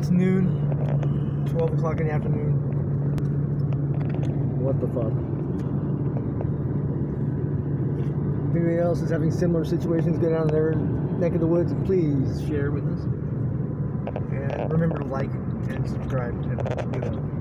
It's noon, 12 o'clock in the afternoon. What the fuck? If anybody else is having similar situations going on in their neck of the woods, please share with us. And remember to like and subscribe and do that.